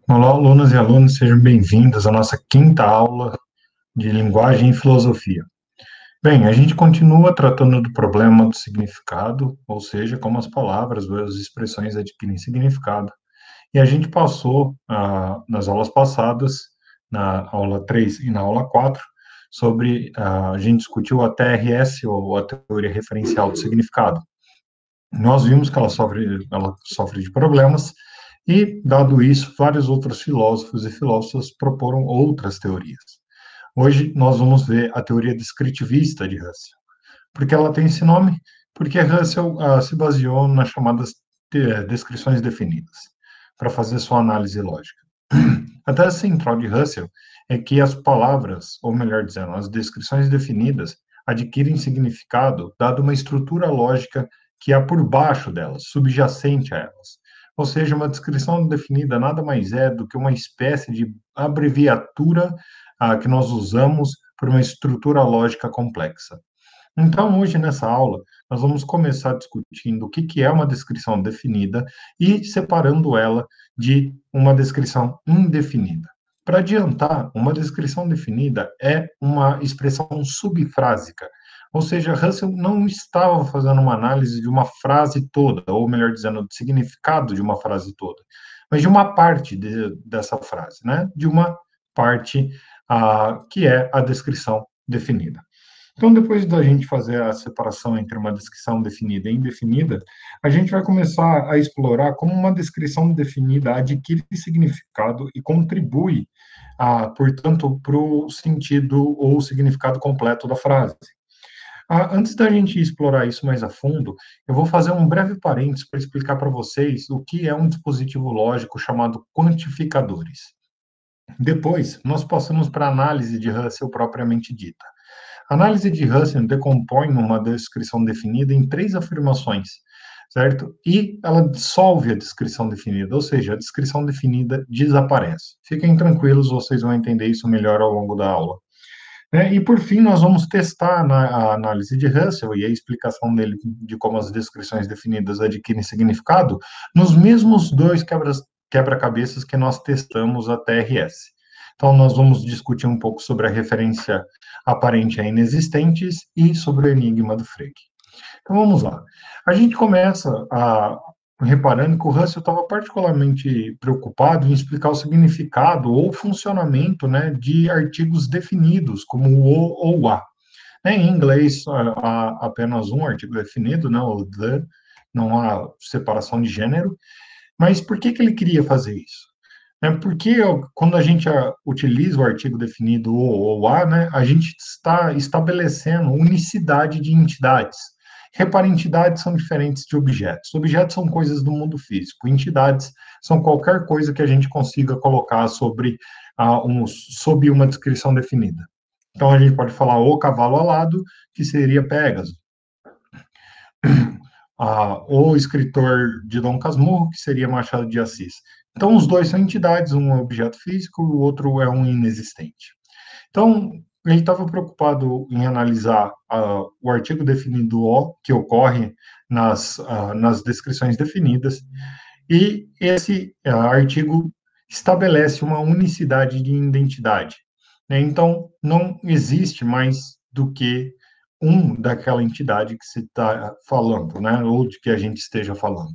Olá, alunas e alunos, sejam bem-vindos à nossa quinta aula de Linguagem e Filosofia. Bem, a gente continua tratando do problema do significado, ou seja, como as palavras ou as expressões adquirem significado. E a gente passou, nas aulas passadas, na aula 3 e na aula 4, a gente discutiu a TRS, ou a Teoria Referencial do Significado. Nós vimos que ela sofre de problemas e, dado isso, vários outros filósofos e filósofas proporam outras teorias. Hoje nós vamos ver a teoria descritivista de Russell. Por que ela tem esse nome? Porque Russell se baseou nas chamadas descrições definidas para fazer sua análise lógica. A tese central de Russell é que as palavras, ou melhor dizendo, as descrições definidas, adquirem significado dado uma estrutura lógica que há por baixo delas, subjacente a elas. Ou seja, uma descrição definida nada mais é do que uma espécie de abreviatura que nós usamos por uma estrutura lógica complexa. Então, hoje nessa aula, nós vamos começar discutindo o que que é uma descrição definida e separando ela de uma descrição indefinida. Para adiantar, uma descrição definida é uma expressão subfrásica, ou seja, Russell não estava fazendo uma análise de uma frase toda, ou melhor dizendo, do significado de uma frase toda, mas de uma parte dessa frase, né? De uma parte que é a descrição definida. Então, depois da gente fazer a separação entre uma descrição definida e indefinida, a gente vai começar a explorar como uma descrição definida adquire significado e contribui, portanto, para o sentido ou significado completo da frase. Antes da gente explorar isso mais a fundo, eu vou fazer um breve parênteses para explicar para vocês o que é um dispositivo lógico chamado quantificadores. Depois, nós passamos para a análise de Russell propriamente dita. A análise de Russell decompõe uma descrição definida em três afirmações, certo? E ela dissolve a descrição definida, ou seja, a descrição definida desaparece. Fiquem tranquilos, vocês vão entender isso melhor ao longo da aula. E por fim, nós vamos testar a análise de Russell e a explicação dele de como as descrições definidas adquirem significado nos mesmos dois quebra-cabeças que nós testamos a TRS. Então, nós vamos discutir um pouco sobre a referência aparente a inexistentes e sobre o enigma do Frege. Então, vamos lá. A gente começa reparando que o Russell estava particularmente preocupado em explicar o significado ou funcionamento, né, de artigos definidos, como o ou a. Em inglês, há apenas um artigo definido, né, o the, não há separação de gênero. Mas por que que ele queria fazer isso? Porque quando a gente utiliza o artigo definido o ou a, né, a gente está estabelecendo unicidade de entidades. Repare, entidades são diferentes de objetos. Objetos são coisas do mundo físico. Entidades são qualquer coisa que a gente consiga colocar sob uma descrição definida. Então, a gente pode falar o cavalo alado, que seria Pégaso. O escritor de Dom Casmurro, que seria Machado de Assis. Então, os dois são entidades, um é um objeto físico, o outro é um inexistente. Então, ele estava preocupado em analisar o artigo definido O, que ocorre nas descrições definidas, e esse artigo estabelece uma unicidade de identidade. Então, não existe mais do que um daquela entidade que se está falando, né, ou de que a gente esteja falando.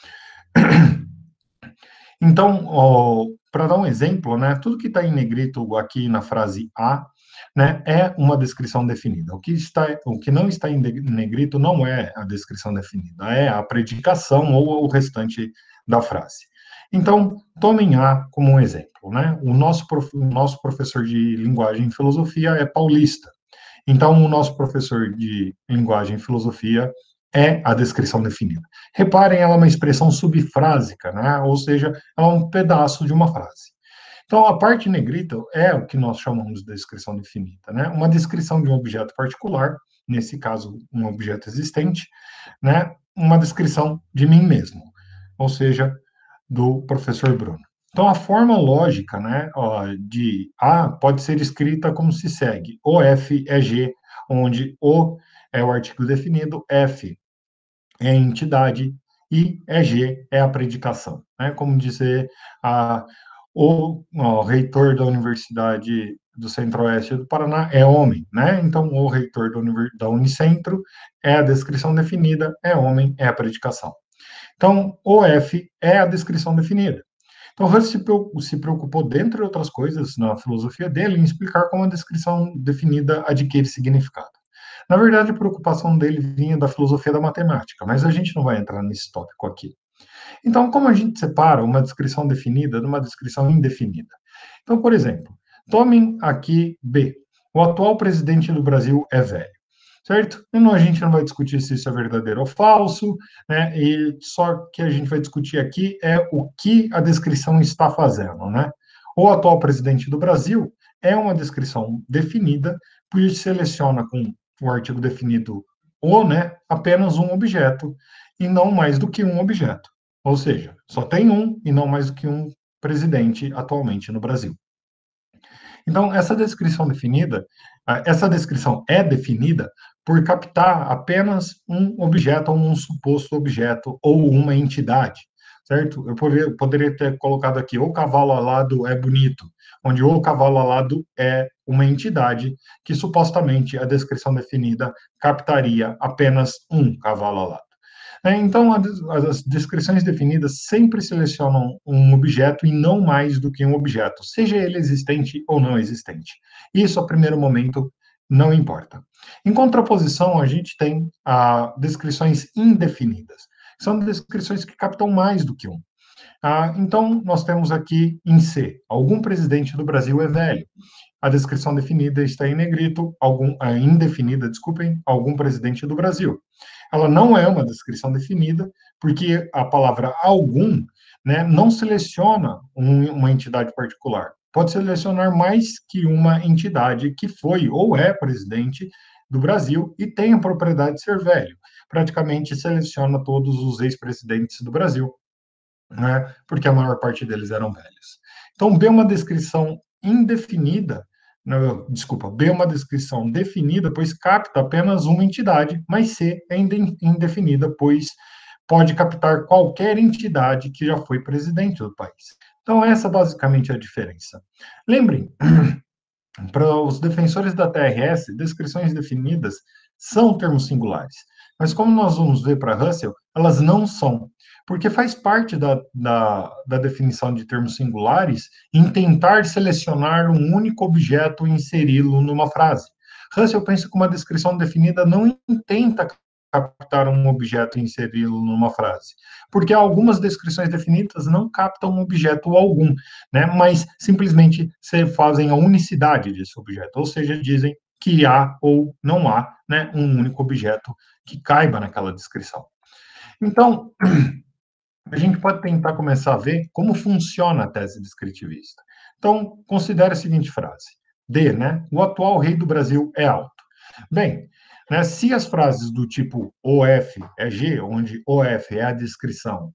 Então, para dar um exemplo, né, tudo que está em negrito aqui na frase a, né, é uma descrição definida. O que não está em negrito não é a descrição definida, é a predicação ou o restante da frase. Então, tomem A como um exemplo, né? O nosso professor de linguagem e filosofia é paulista. Então, o nosso professor de linguagem e filosofia é a descrição definida. Reparem, ela é uma expressão subfrásica, né? Ou seja, ela é um pedaço de uma frase. Então, a parte negrita é o que nós chamamos de descrição definida, né? Uma descrição de um objeto particular, nesse caso, um objeto existente, né? Uma descrição de mim mesmo, ou seja, do professor Bruno. Então, a forma lógica, né, de A pode ser escrita como se segue: o F é G, onde o é o artigo definido, F é a entidade e EG é a predicação. Né? Como dizer, o reitor da Universidade do Centro-Oeste do Paraná é homem, né? Então, o reitor da Unicentro é a descrição definida, é homem, é a predicação. Então, o F é a descrição definida. Então, Russell se preocupou, dentre outras coisas, na filosofia dele, em explicar como a descrição definida adquire significado. Na verdade, a preocupação dele vinha da filosofia da matemática, mas a gente não vai entrar nesse tópico aqui. Então, como a gente separa uma descrição definida de uma descrição indefinida? Então, por exemplo, tomem aqui B. O atual presidente do Brasil é velho, certo? E não, a gente não vai discutir se isso é verdadeiro ou falso, né? E só que a gente vai discutir aqui é o que a descrição está fazendo, né? O atual presidente do Brasil é uma descrição definida, por isso seleciona com o artigo definido o, né, apenas um objeto e não mais do que um objeto. Ou seja, só tem um e não mais do que um presidente atualmente no Brasil. Então, essa descrição é definida por captar apenas um objeto ou um suposto objeto ou uma entidade, certo? Eu poderia ter colocado aqui, o cavalo alado é bonito, onde o cavalo alado é uma entidade que supostamente a descrição definida captaria apenas um cavalo alado. Então, as descrições definidas sempre selecionam um objeto e não mais do que um objeto, seja ele existente ou não existente. Isso, a primeiro momento, não importa. Em contraposição, a gente tem descrições indefinidas. São descrições que captam mais do que um. Então, nós temos aqui em C, algum presidente do Brasil é velho. A descrição definida está em negrito, indefinida, desculpem, algum presidente do Brasil. Ela não é uma descrição definida, porque a palavra algum, né, não seleciona uma entidade particular. Pode selecionar mais que uma entidade que foi ou é presidente do Brasil e tem a propriedade de ser velho. Praticamente seleciona todos os ex-presidentes do Brasil, né, porque a maior parte deles eram velhos. Então, B é uma descrição indefinida, não, desculpa, B é uma descrição definida, pois capta apenas uma entidade, mas C é indefinida, pois pode captar qualquer entidade que já foi presidente do país. Então, essa basicamente é a diferença. Lembrem, para os defensores da TRS, descrições definidas são termos singulares. Mas como nós vamos ver para Russell, elas não são. Porque faz parte da definição de termos singulares em tentar selecionar um único objeto e inseri-lo numa frase. Russell pensa que uma descrição definida não tenta captar um objeto e inseri-lo numa frase, porque algumas descrições definidas não captam um objeto algum, né, mas simplesmente se fazem a unicidade desse objeto, ou seja, dizem que há ou não há, né, um único objeto que caiba naquela descrição. Então, a gente pode tentar começar a ver como funciona a tese descritivista. Então, considere a seguinte frase: D, né? O atual rei do Brasil é alto. Bem, né, se as frases do tipo OF é G, onde OF é a descrição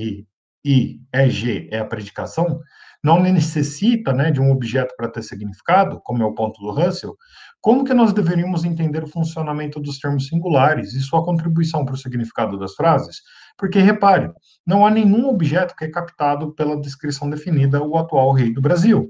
e é G é a predicação, não necessita, né, de um objeto para ter significado, como é o ponto do Russell, como que nós deveríamos entender o funcionamento dos termos singulares e sua contribuição para o significado das frases? Porque, repare, não há nenhum objeto que é captado pela descrição definida, o atual rei do Brasil.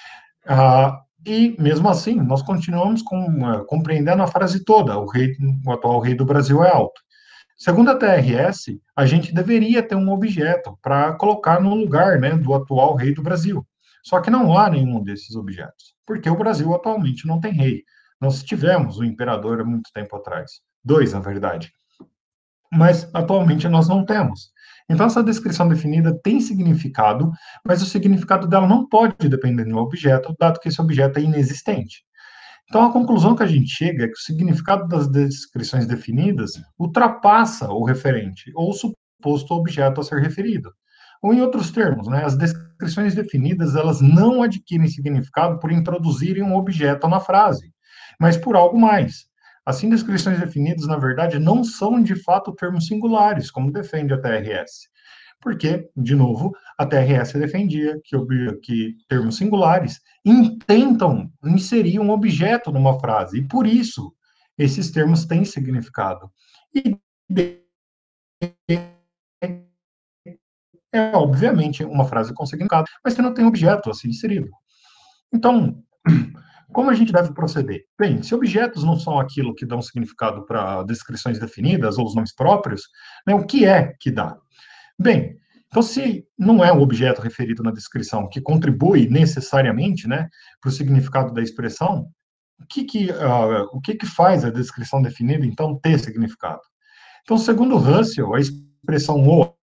E, mesmo assim, nós continuamos compreendendo a frase toda, o atual rei do Brasil é alto. Segundo a TRS, a gente deveria ter um objeto para colocar no lugar, né, do atual rei do Brasil. Só que não há nenhum desses objetos, porque o Brasil atualmente não tem rei. Nós tivemos o imperador há muito tempo atrás. Dois, na verdade, mas atualmente nós não temos. Então, essa descrição definida tem significado, mas o significado dela não pode depender de um objeto, dado que esse objeto é inexistente. Então, a conclusão que a gente chega é que o significado das descrições definidas ultrapassa o referente, ou o suposto objeto a ser referido. Ou, em outros termos, né, as descrições definidas elas não adquirem significado por introduzirem um objeto na frase, mas por algo mais. Assim, descrições definidas, na verdade, não são de fato termos singulares, como defende a TRS. Porque, de novo, a TRS defendia que termos singulares intentam inserir um objeto numa frase, e por isso esses termos têm significado. E é, obviamente, uma frase com significado, mas que não tem objeto a ser inserido. Então, como a gente deve proceder? Bem, se objetos não são aquilo que dão significado para descrições definidas ou os nomes próprios, né, o que é que dá? Bem, então se não é o objeto referido na descrição que contribui necessariamente, né, para o significado da expressão, o que que faz a descrição definida, então, ter significado? Então, segundo Russell, a expressão o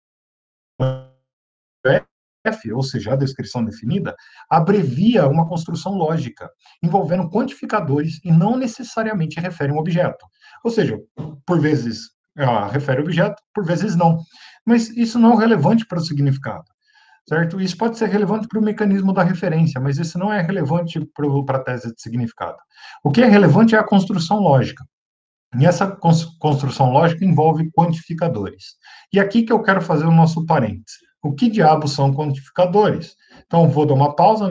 F, ou seja, a descrição definida, abrevia uma construção lógica, envolvendo quantificadores e não necessariamente refere um objeto. Ou seja, por vezes refere objeto, por vezes não. Mas isso não é relevante para o significado, certo? Isso pode ser relevante para o mecanismo da referência, mas isso não é relevante para a tese de significado. O que é relevante é a construção lógica. E essa construção lógica envolve quantificadores. E aqui que eu quero fazer o nosso parênteses. O que diabos são quantificadores? Então, vou dar uma pausa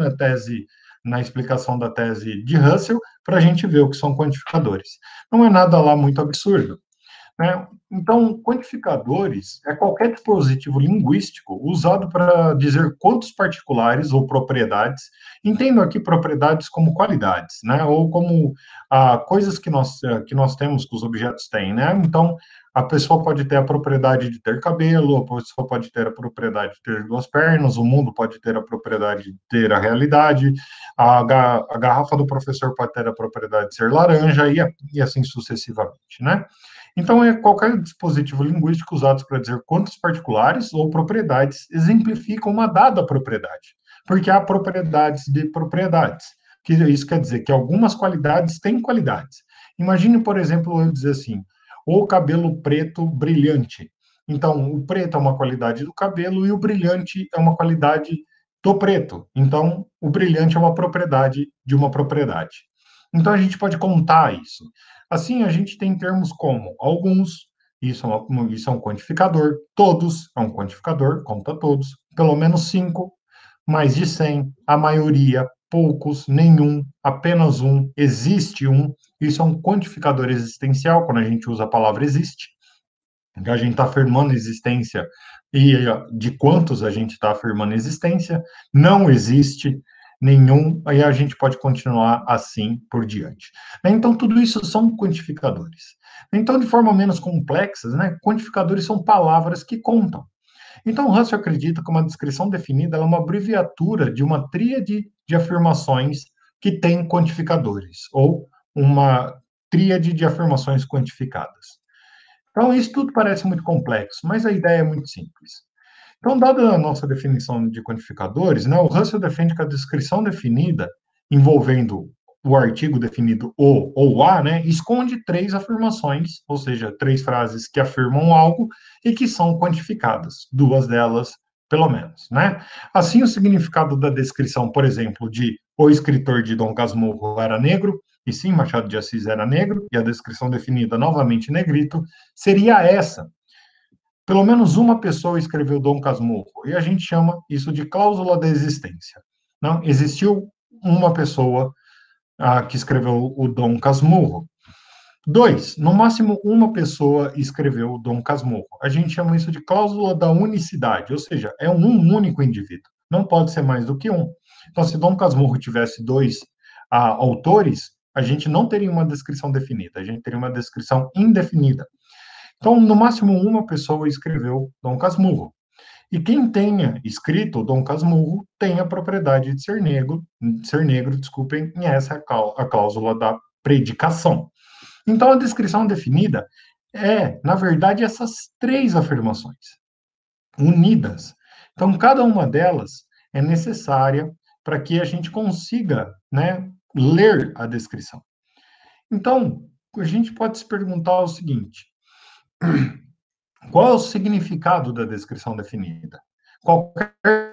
na explicação da tese de Russell, para a gente ver o que são quantificadores. Não é nada lá muito absurdo. Né? Então, quantificadores é qualquer dispositivo linguístico usado para dizer quantos particulares ou propriedades, entendo aqui propriedades como qualidades, né? Ou como coisas que nós temos, que os objetos têm. Né? Então, a pessoa pode ter a propriedade de ter cabelo, a pessoa pode ter a propriedade de ter duas pernas, o mundo pode ter a propriedade de ter a realidade, a garrafa do professor pode ter a propriedade de ser laranja, e assim sucessivamente. Né? Então, é qualquer dispositivo linguístico usado para dizer quantos particulares ou propriedades exemplificam uma dada propriedade, porque há propriedades de propriedades, que isso quer dizer que algumas qualidades têm qualidades. Imagine, por exemplo, eu dizer assim, o cabelo preto brilhante. Então, o preto é uma qualidade do cabelo e o brilhante é uma qualidade do preto. Então, o brilhante é uma propriedade de uma propriedade. Então, a gente pode contar isso. Assim, a gente tem termos como alguns, isso é um quantificador, todos é um quantificador, conta todos, pelo menos 5, mais de 100, a maioria, poucos, nenhum, apenas um, existe um, isso é um quantificador existencial, quando a gente usa a palavra existe, que a gente está afirmando existência e de quantos a gente está afirmando existência, não existe nenhum, aí a gente pode continuar assim por diante. Então, tudo isso são quantificadores. Então, de forma menos complexa, né, quantificadores são palavras que contam. Então, Russell acredita que uma descrição definida é uma abreviatura de uma tríade de afirmações que tem quantificadores, ou uma tríade de afirmações quantificadas. Então, isso tudo parece muito complexo, mas a ideia é muito simples. Então, dada a nossa definição de quantificadores, né, o Russell defende que a descrição definida, envolvendo o artigo definido o ou a, né, esconde três afirmações, ou seja, três frases que afirmam algo e que são quantificadas, duas delas, pelo menos. Né? Assim, o significado da descrição, por exemplo, de o escritor de Dom Casmurro era negro, e sim, Machado de Assis era negro, e a descrição definida novamente negrito, seria essa. Pelo menos uma pessoa escreveu Dom Casmurro, e a gente chama isso de cláusula da existência. Não existiu uma pessoa que escreveu o Dom Casmurro. Dois, no máximo uma pessoa escreveu o Dom Casmurro. A gente chama isso de cláusula da unicidade, ou seja, é um único indivíduo. Não pode ser mais do que um. Então, se Dom Casmurro tivesse dois autores, a gente não teria uma descrição definida, a gente teria uma descrição indefinida. Então, no máximo uma pessoa escreveu Dom Casmurro. E quem tenha escrito Dom Casmurro tem a propriedade de ser negro, desculpem, e essa é a cláusula da predicação. Então, a descrição definida é, na verdade, essas três afirmações unidas. Então, cada uma delas é necessária para que a gente consiga, né, ler a descrição. Então, a gente pode se perguntar o seguinte: qual é o significado da descrição definida? Qualquer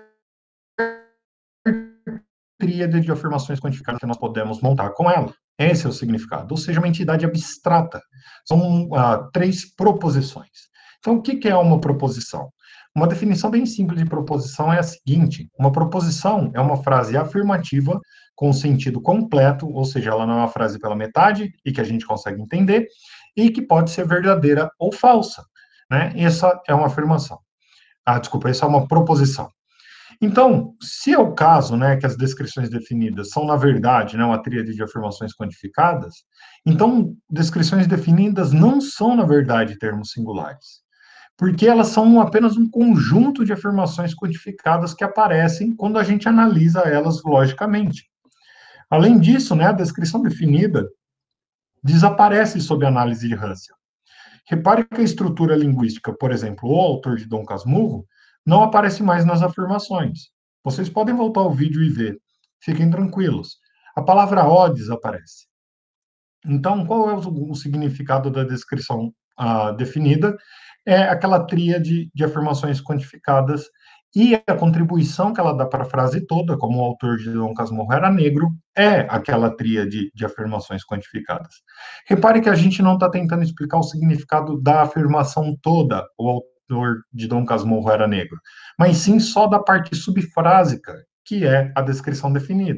tríade de afirmações quantificadas que nós podemos montar com ela. Esse é o significado, ou seja, uma entidade abstrata. São três proposições. Então, o que é uma proposição? Uma definição bem simples de proposição é a seguinte: uma proposição é uma frase afirmativa com sentido completo, ou seja, ela não é uma frase pela metade e que a gente consegue entender, e que pode ser verdadeira ou falsa. Né? Essa é uma afirmação. Desculpa, isso é uma proposição. Então, se é o caso, né, que as descrições definidas são, na verdade, né, uma tríade de afirmações quantificadas, então descrições definidas não são, na verdade, termos singulares, porque elas são apenas um conjunto de afirmações quantificadas que aparecem quando a gente analisa elas logicamente. Além disso, né, a descrição definida desaparece sob análise de Russell. Repare que a estrutura linguística, por exemplo, o autor de Dom Casmurro, não aparece mais nas afirmações. Vocês podem voltar ao vídeo e ver. Fiquem tranquilos. A palavra "o" desaparece. Então, qual é o significado da descrição definida? É aquela tríade de afirmações quantificadas e a contribuição que ela dá para a frase toda, como o autor de Dom Casmurro era negro, é aquela tríade de afirmações quantificadas. Repare que a gente não está tentando explicar o significado da afirmação toda, o autor de Dom Casmurro era negro, mas sim só da parte subfrásica, que é a descrição definida.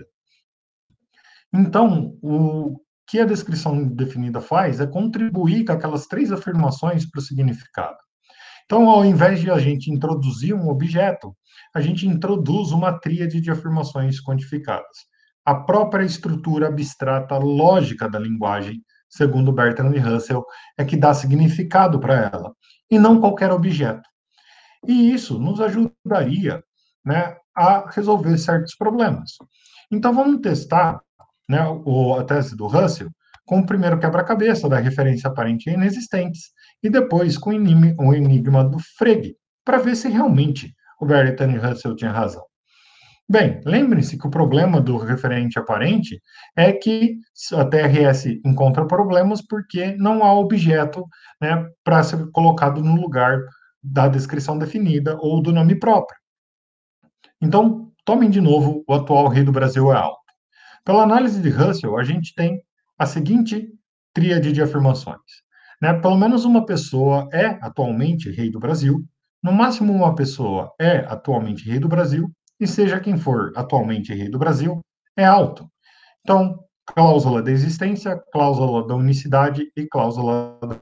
Então, o que a descrição definida faz é contribuir com aquelas três afirmações para o significado. Então, ao invés de a gente introduzir um objeto, a gente introduz uma tríade de afirmações quantificadas. A própria estrutura abstrata lógica da linguagem, segundo Bertrand Russell, é que dá significado para ela, e não qualquer objeto. E isso nos ajudaria, né, a resolver certos problemas. Então, vamos testar, né, a tese do Russell com o primeiro quebra-cabeça da referência aparente e inexistentes, e depois com o enigma do Frege, para ver se realmente o Bertrand Russell tinha razão. Bem, lembre-se que o problema do referente aparente é que a TRS encontra problemas porque não há objeto, né, para ser colocado no lugar da descrição definida ou do nome próprio. Então, tomem de novo o atual rei do Brasil é alto. Pela análise de Russell, a gente tem a seguinte tríade de afirmações. Né? Pelo menos uma pessoa é atualmente rei do Brasil, no máximo uma pessoa é atualmente rei do Brasil, e seja quem for atualmente rei do Brasil, é alto. Então, cláusula da existência, cláusula da unicidade e cláusula da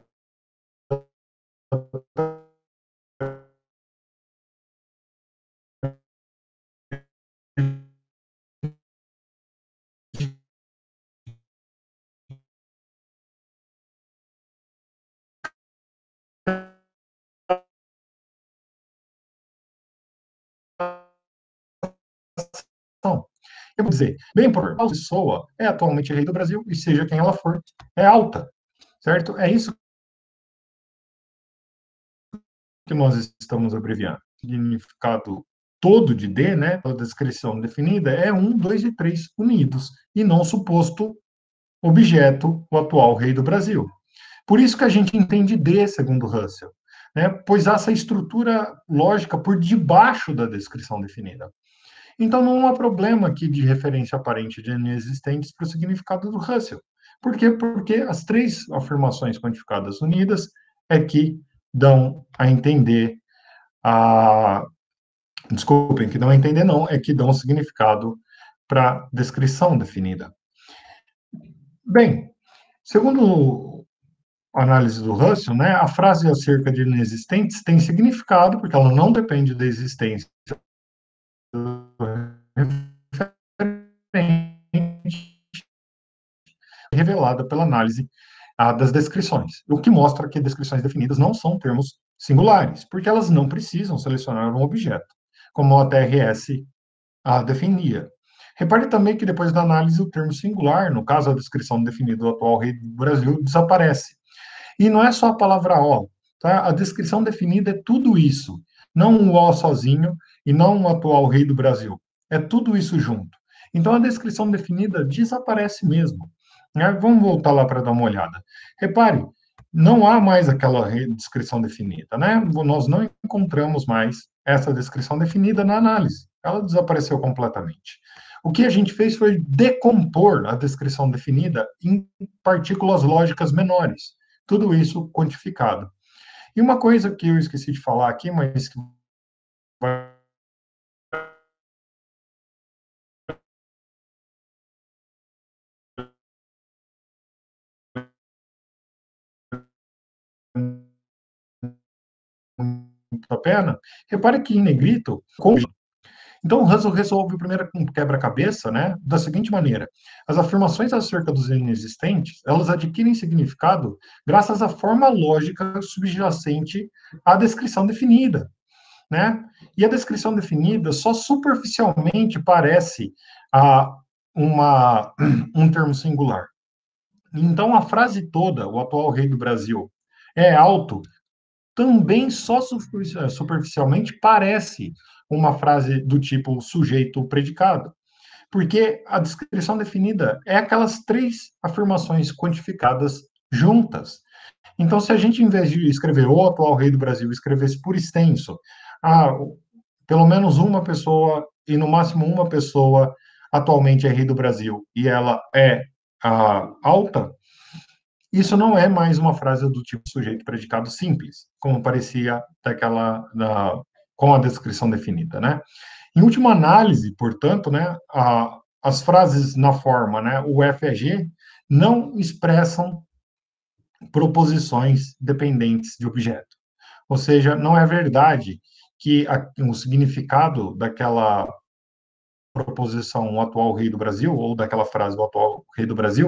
ação. Eu vou dizer, bem por a pessoa é atualmente rei do Brasil, e seja quem ela for, é alta, certo? É isso que nós estamos abreviando. O significado todo de D, né, pela descrição definida, é 1, 2 e 3 unidos, e não o suposto objeto, o atual rei do Brasil. Por isso que a gente entende D, segundo Russell, né, pois há essa estrutura lógica por debaixo da descrição definida. Então, não há problema aqui de referência aparente de inexistentes para o significado do Russell. Por quê? Porque as três afirmações quantificadas unidas é que dão a entender a. Desculpem, que dão a entender não, é que dão significado para a descrição definida. Bem, segundo a análise do Russell, né, a frase acerca de inexistentes tem significado, porque ela não depende da existência revelada pela análise das descrições, o que mostra que descrições definidas não são termos singulares, porque elas não precisam selecionar um objeto, como a TRS definia. Repare também que depois da análise o termo singular, no caso a descrição definida do atual rei do Brasil, desaparece. E não é só a palavra "o", tá? A descrição definida é tudo isso, não um "o" sozinho e não um atual rei do Brasil. É tudo isso junto. Então a descrição definida desaparece mesmo. Né? Vamos voltar lá para dar uma olhada. Repare, não há mais aquela descrição definida, né? Nós não encontramos mais essa descrição definida na análise. Ela desapareceu completamente. O que a gente fez foi decompor a descrição definida em partículas lógicas menores. Tudo isso quantificado. E uma coisa que eu esqueci de falar aqui, mas que vai a pena, repare que em negrito, então, o Russell resolve o primeiro quebra-cabeça, né, da seguinte maneira: as afirmações acerca dos inexistentes, elas adquirem significado graças à forma lógica subjacente à descrição definida, né? E a descrição definida só superficialmente parece a um termo singular. Então, a frase toda, o atual rei do Brasil é alto, também só superficialmente parece uma frase do tipo sujeito predicado, porque a descrição definida é aquelas três afirmações quantificadas juntas. Então, se a gente, em vez de escrever o atual rei do Brasil, escrevesse por extenso, ah, pelo menos uma pessoa, e no máximo uma pessoa, atualmente é rei do Brasil, e ela é alta, isso não é mais uma frase do tipo sujeito predicado simples, como parecia com a descrição definida, né? Em última análise, portanto, né, as frases na forma, né, o F e G, não expressam proposições dependentes de objeto. Ou seja, não é verdade que o significado daquela proposição, o atual rei do Brasil, ou daquela frase, o atual rei do Brasil,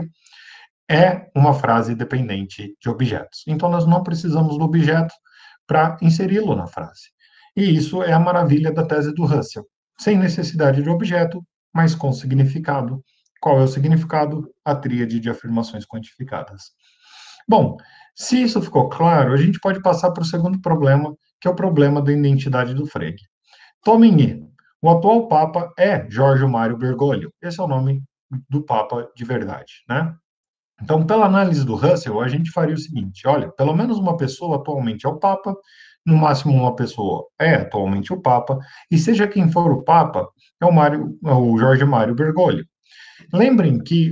é uma frase dependente de objetos. Então, nós não precisamos do objeto para inseri-lo na frase. E isso é a maravilha da tese do Russell. Sem necessidade de objeto, mas com significado. Qual é o significado? A tríade de afirmações quantificadas. Bom, se isso ficou claro, a gente pode passar para o segundo problema, que é o problema da identidade do Frege. Tomem E. O atual Papa é Jorge Mário Bergoglio. Esse é o nome do Papa de verdade, né? Então, pela análise do Russell, a gente faria o seguinte: olha, pelo menos uma pessoa atualmente é o Papa, no máximo uma pessoa é atualmente o Papa, e seja quem for o Papa, é o Jorge Mário Bergoglio. Lembrem que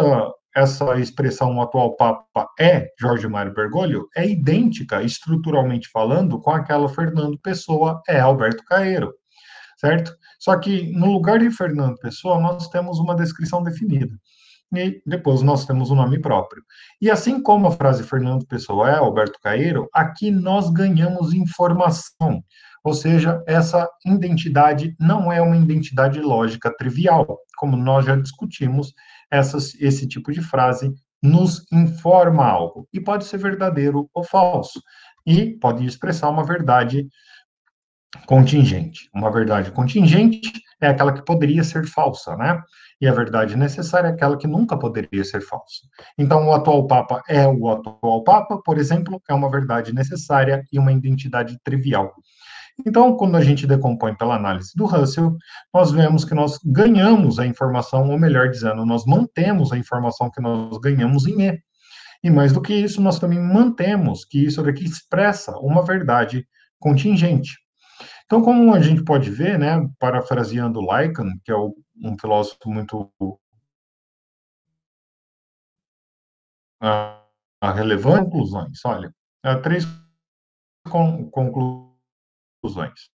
essa expressão atual Papa é Jorge Mário Bergoglio é idêntica, estruturalmente falando, com aquela Fernando Pessoa é Alberto Caeiro, certo? Só que no lugar de Fernando Pessoa, nós temos uma descrição definida e depois nós temos o nome próprio. E assim como a frase Fernando Pessoa é Alberto Caeiro, aqui nós ganhamos informação, ou seja, essa identidade não é uma identidade lógica trivial, como nós já discutimos, esse tipo de frase nos informa algo, e pode ser verdadeiro ou falso, e pode expressar uma verdade contingente. Uma verdade contingente é aquela que poderia ser falsa, né? E a verdade necessária é aquela que nunca poderia ser falsa. Então, o atual Papa é o atual Papa, por exemplo, é uma verdade necessária e uma identidade trivial. Então, quando a gente decompõe pela análise do Russell, nós vemos que nós ganhamos a informação, ou melhor dizendo, nós mantemos a informação que nós ganhamos em E. E mais do que isso, nós também mantemos que isso daqui expressa uma verdade contingente. Então, como a gente pode ver, né, parafraseando Lycan, que é um filósofo muito relevante, conclusões. Olha, há três conclusões.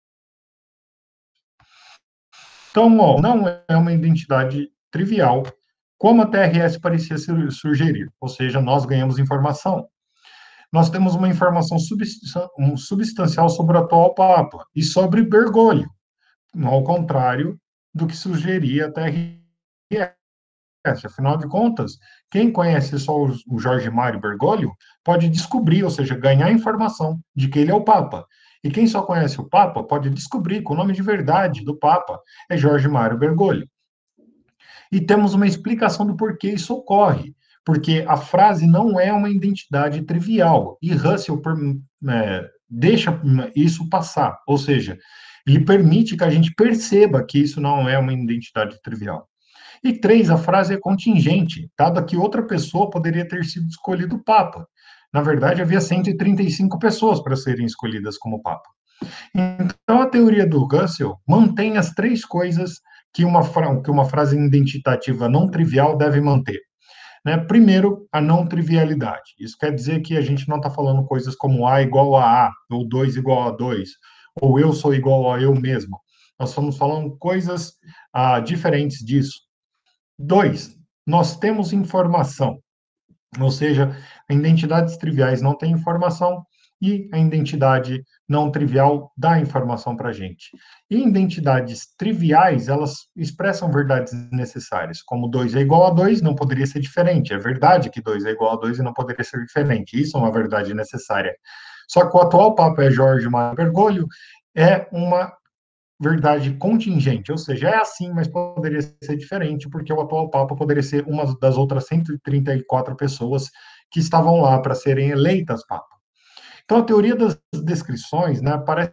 Então, ó, não é uma identidade trivial, como a TRS parecia sugerir, ou seja, nós ganhamos informação. Nós temos uma informação substancial sobre o atual Papa e sobre Bergoglio, ao contrário do que sugeria a TRS. Afinal de contas, quem conhece só o Jorge Mário Bergoglio pode descobrir, ou seja, ganhar informação de que ele é o Papa. E quem só conhece o Papa pode descobrir que o nome de verdade do Papa é Jorge Mário Bergoglio. E temos uma explicação do porquê isso ocorre. Porque a frase não é uma identidade trivial. E Russell deixa isso passar. Ou seja, ele permite que a gente perceba que isso não é uma identidade trivial. E três, a frase é contingente, dado que outra pessoa poderia ter sido escolhido Papa. Na verdade, havia 135 pessoas para serem escolhidas como Papa. Então, a teoria do Russell mantém as três coisas que uma frase identitativa não trivial deve manter. Né? Primeiro, a não trivialidade. Isso quer dizer que a gente não está falando coisas como A igual a A, ou 2 igual a 2, ou eu sou igual a eu mesmo. Nós estamos falando coisas diferentes disso. Dois, nós temos informação, ou seja, identidades triviais não têm informação, e a identidade não trivial dá informação para a gente. E identidades triviais, elas expressam verdades necessárias, como 2 é igual a 2, não poderia ser diferente. É verdade que 2 é igual a 2 e não poderia ser diferente. Isso é uma verdade necessária. Só que o atual Papa é Jorge Mário Bergoglio, é uma verdade contingente, ou seja, é assim, mas poderia ser diferente, porque o atual Papa poderia ser uma das outras 134 pessoas que estavam lá para serem eleitas Papa. Então, a teoria das descrições, né, parece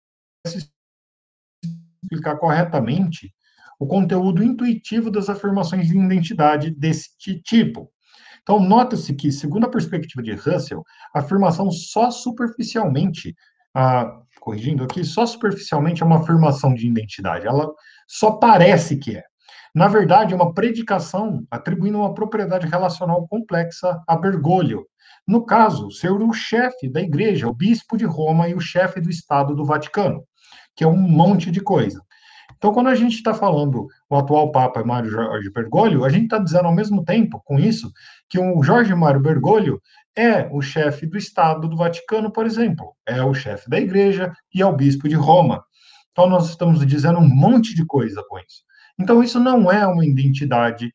explicar corretamente o conteúdo intuitivo das afirmações de identidade deste tipo. Então, nota-se que, segundo a perspectiva de Russell, a afirmação só superficialmente, corrigindo aqui, só superficialmente é uma afirmação de identidade, ela só parece que é. Na verdade, é uma predicação atribuindo uma propriedade relacional complexa a Bergoglio. No caso, ser o chefe da igreja, o bispo de Roma e o chefe do Estado do Vaticano, que é um monte de coisa. Então, quando a gente está falando o atual Papa Mário Jorge Bergoglio, a gente está dizendo ao mesmo tempo, com isso, que o Jorge Mário Bergoglio é o chefe do Estado do Vaticano, por exemplo, é o chefe da Igreja e é o bispo de Roma. Então, nós estamos dizendo um monte de coisa com isso. Então, isso não é uma identidade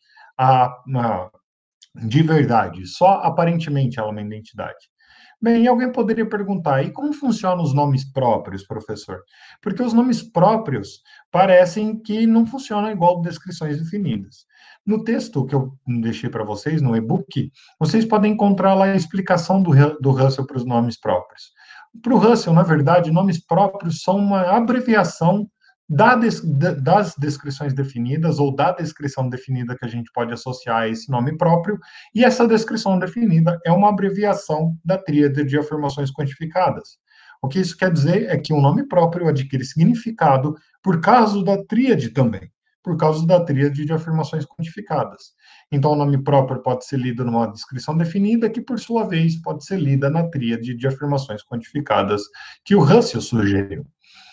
de verdade, só aparentemente ela é uma identidade. Bem, alguém poderia perguntar, e como funcionam os nomes próprios, professor? Porque os nomes próprios parecem que não funcionam igual descrições definidas. No texto que eu deixei para vocês, no e-book, vocês podem encontrar lá a explicação do Russell para os nomes próprios. Para o Russell, na verdade, nomes próprios são uma abreviação das descrições definidas ou da descrição definida que a gente pode associar a esse nome próprio, e essa descrição definida é uma abreviação da tríade de afirmações quantificadas. O que isso quer dizer é que um nome próprio adquire significado por causa da tríade também, por causa da tríade de afirmações quantificadas. Então, o nome próprio pode ser lido numa descrição definida, que, por sua vez, pode ser lida na tríade de afirmações quantificadas que o Russell sugeriu.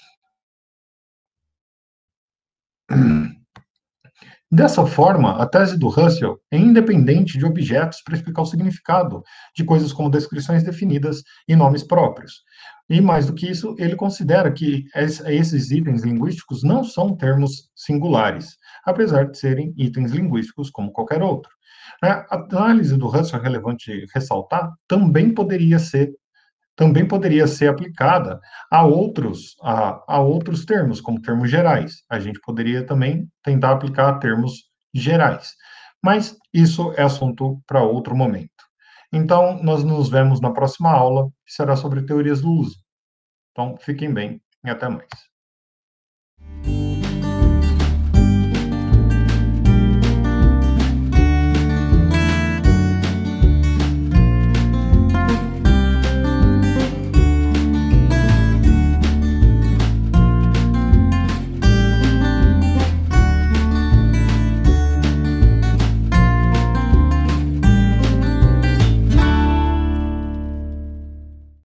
Dessa forma, a tese do Russell é independente de objetos para explicar o significado de coisas como descrições definidas e nomes próprios. E mais do que isso, ele considera que esses itens linguísticos não são termos singulares, apesar de serem itens linguísticos como qualquer outro. A análise do Russell é relevante ressaltar, também poderia ser aplicada a outros termos, como termos gerais. A gente poderia também tentar aplicar termos gerais. Mas isso é assunto para outro momento. Então, nós nos vemos na próxima aula, que será sobre teorias do uso. Então, fiquem bem e até mais.